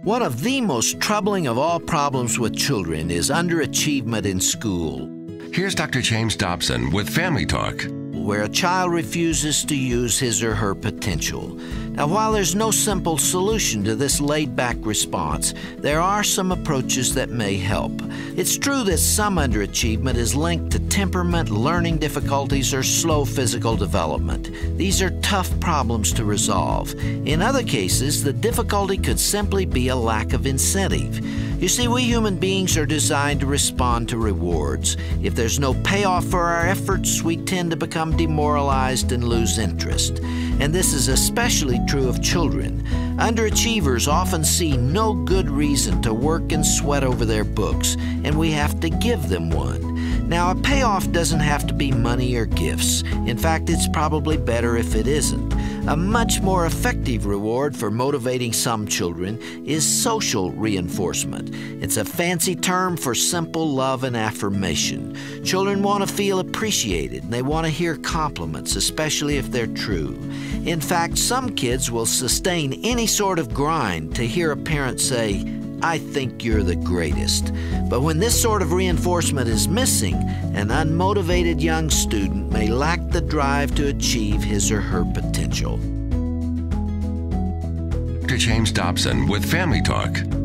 One of the most troubling of all problems with children is underachievement in school, Here's Dr. James Dobson with Family Talk. where a child refuses to use his or her potential. Now, while there's no simple solution to this laid-back response, there are some approaches that may help. It's true that some underachievement is linked to temperament, learning difficulties, or slow physical development. These are tough problems to resolve. In other cases, the difficulty could simply be a lack of incentive. You see, we human beings are designed to respond to rewards. If there's no payoff for our efforts, we tend to become demoralized and lose interest. And this is especially true of children. Underachievers often see no good reason to work and sweat over their books, and we have to give them one. Now, a payoff doesn't have to be money or gifts. In fact, it's probably better if it isn't. A much more effective reward for motivating some children is social reinforcement. It's a fancy term for simple love and affirmation. Children want to feel appreciated, and they want to hear compliments, especially if they're true. In fact, some kids will sustain any sort of grind to hear a parent say, "I think you're the greatest." But when this sort of reinforcement is missing, an unmotivated young student may lack the drive to achieve his or her potential. Dr. James Dobson with Family Talk.